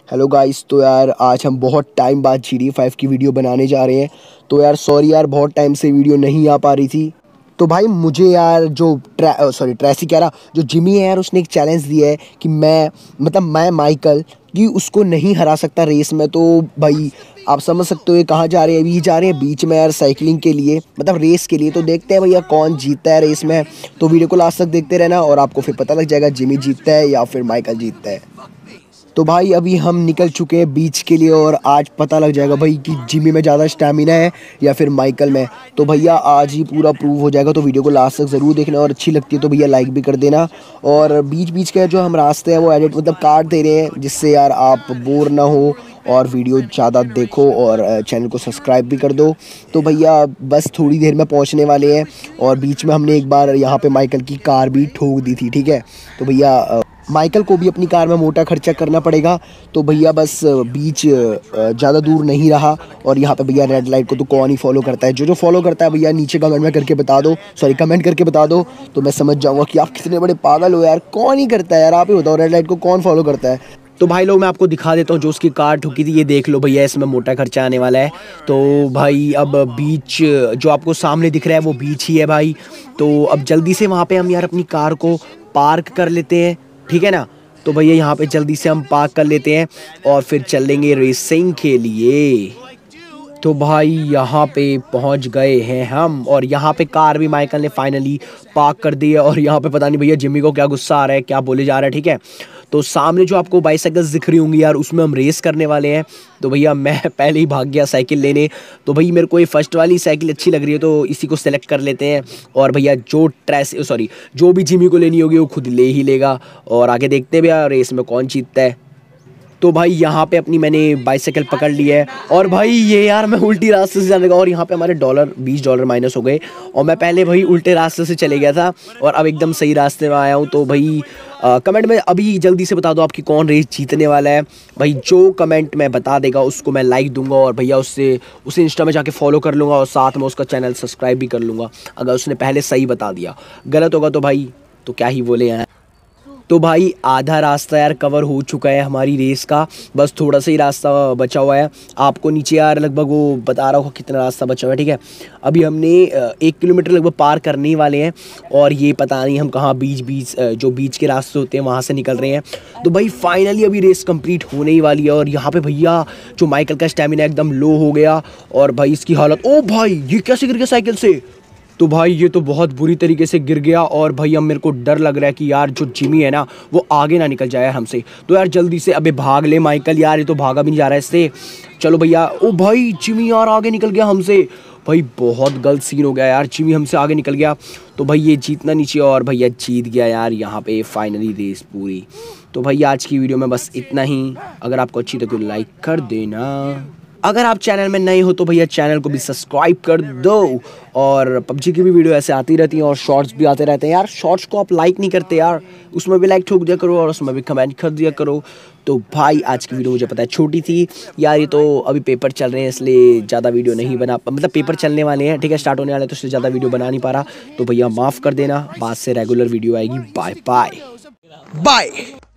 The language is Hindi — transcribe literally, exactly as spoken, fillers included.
हेलो गाइस, तो यार आज हम बहुत टाइम बाद जी टी फाइव की वीडियो बनाने जा रहे हैं। तो यार सॉरी यार, बहुत टाइम से वीडियो नहीं आ पा रही थी। तो भाई मुझे यार जो ट्रै सॉरी ट्रैसी कह रहा, जो जिमी है यार, उसने एक चैलेंज दिया है कि मैं मतलब मैं माइकल कि उसको नहीं हरा सकता रेस में। तो भाई आप समझ सकते हो ये कहाँ जा रहे हैं। अभी जा रहे हैं बीच में यार साइकिलिंग के लिए, मतलब रेस के लिए। तो देखते हैं भैया कौन जीतता है रेस में। तो वीडियो को लास्ट तक देखते रहना और आपको फिर पता लग जाएगा जिमी जीतता है या फिर माइकल जीतता है। तो भाई अभी हम निकल चुके हैं बीच के लिए और आज पता लग जाएगा भाई कि जिमी में ज़्यादा स्टैमिना है या फिर माइकल में। तो भैया आज ही पूरा प्रूव हो जाएगा। तो वीडियो को लास्ट तक ज़रूर देखना और अच्छी लगती है तो भैया लाइक भी कर देना। और बीच बीच के जो हम रास्ते हैं वो एडिट मतलब काट दे रहे हैं, जिससे यार आप बोर ना हो और वीडियो ज़्यादा देखो और चैनल को सब्सक्राइब भी कर दो। तो भैया बस थोड़ी देर में पहुंचने वाले हैं। और बीच में हमने एक बार यहाँ पे माइकल की कार भी ठोक दी थी, ठीक है। तो भैया माइकल को भी अपनी कार में मोटा खर्चा करना पड़ेगा। तो भैया बस बीच ज़्यादा दूर नहीं रहा। और यहाँ पे भैया रेड लाइट को तो कौन ही फॉलो करता है। जो जो फॉलो करता है भैया नीचे कमेंट में करके बता दो, सॉरी कमेंट करके बता दो, तो मैं समझ जाऊँगा कि आप कितने बड़े पागल हो यार। कौन ही करता है यार, आप ही बताओ रेड लाइट को कौन फॉलो करता है। तो भाई लोग मैं आपको दिखा देता हूँ जो उसकी कार ठुकी थी। ये देख लो भैया, इसमें मोटा खर्चा आने वाला है। तो भाई अब बीच जो आपको सामने दिख रहा है वो बीच ही है भाई। तो अब जल्दी से वहाँ पे हम यार अपनी कार को पार्क कर लेते हैं, ठीक है ना। तो भैया यहाँ पे जल्दी से हम पार्क कर लेते हैं और फिर चलेंगे रेसिंग के लिए। तो भाई यहाँ पे पहुँच गए हैं हम और यहाँ पे कार भी माइकल ने फाइनली पार्क कर दी है। और यहाँ पे पता नहीं भैया जिमी को क्या गुस्सा आ रहा है, क्या बोले जा रहा है, ठीक है। तो सामने जो आपको बाइसाइकिल्स दिख रही होंगी यार, उसमें हम रेस करने वाले हैं। तो भैया मैं पहले ही भाग गया साइकिल लेने। तो भाई मेरे को ये फर्स्ट वाली साइकिल अच्छी लग रही है तो इसी को सेलेक्ट कर लेते हैं। और भैया जो ट्रेस सॉरी जो भी जिमी को लेनी होगी वो खुद ले ही लेगा। और आगे देखते हैं भैया रेस में कौन जीतता है। तो भाई यहाँ पे अपनी मैंने बाइसाइकिल पकड़ ली है और भाई ये यार मैं उल्टी रास्ते से जाने लगा और यहाँ पे हमारे डॉलर बीस डॉलर माइनस हो गए। और मैं पहले भाई उल्टे रास्ते से चले गया था और अब एकदम सही रास्ते में आया हूँ। तो भाई आ, कमेंट में अभी जल्दी से बता दो आपकी कौन रेस जीतने वाला है। भाई जो कमेंट में बता देगा उसको मैं लाइक दूंगा और भैया उससे उसे इंस्टा में जाके फॉलो कर लूँगा और साथ में उसका चैनल सब्सक्राइब भी कर लूँगा अगर उसने पहले सही बता दिया। गलत होगा तो भाई तो क्या ही बोले हैं। तो भाई आधा रास्ता यार कवर हो चुका है हमारी रेस का, बस थोड़ा सा ही रास्ता बचा हुआ है। आपको नीचे यार लगभग वो बता रहा होगा कितना रास्ता बचा हुआ है, ठीक है। अभी हमने एक किलोमीटर लगभग पार करने ही वाले हैं और ये पता नहीं हम कहाँ बीच बीच जो बीच के रास्ते होते हैं वहाँ से निकल रहे हैं। तो भाई फाइनली अभी रेस कंप्लीट होने ही वाली है। और यहाँ पे भैया जो माइकल का स्टेमिना एकदम लो हो गया और भाई इसकी हालत, ओ भाई ये कैसे गिर गया साइकिल से। तो भाई ये तो बहुत बुरी तरीके से गिर गया और भाई अब मेरे को डर लग रहा है कि यार जो जिमी है ना वो आगे ना निकल जाए हमसे। तो यार जल्दी से अबे भाग ले माइकल, यार ये तो भागा भी नहीं जा रहा है इससे। चलो भैया, ओ भाई जिमी यार आगे निकल गया हमसे। भाई बहुत गलत सीन हो गया यार, जिमी हमसे आगे निकल गया। तो भाई ये जीतना नीचे और भैया जीत गया यार यहाँ पे फाइनली रेस पूरी। तो भाई आज की वीडियो में बस इतना ही। अगर आपको अच्छी तो लाइक कर देना। अगर आप चैनल में नए हो तो भैया चैनल को भी सब्सक्राइब कर दो। और पबजी की भी वीडियो ऐसे आती रहती हैं और शॉर्ट्स भी आते रहते हैं यार। शॉर्ट्स को आप लाइक नहीं करते यार, उसमें भी लाइक ठोक दिया करो और उसमें भी कमेंट कर दिया करो। तो भाई आज की वीडियो मुझे पता है छोटी थी यार, ये तो अभी पेपर चल रहे हैं इसलिए ज़्यादा वीडियो नहीं बना, मतलब पेपर चलने वाले हैं, ठीक है, स्टार्ट होने वाले हैं तो इससे ज़्यादा वीडियो बना नहीं पा रहा। तो भैया माफ़ कर देना, बाद से रेगुलर वीडियो आएगी। Bye bye bye.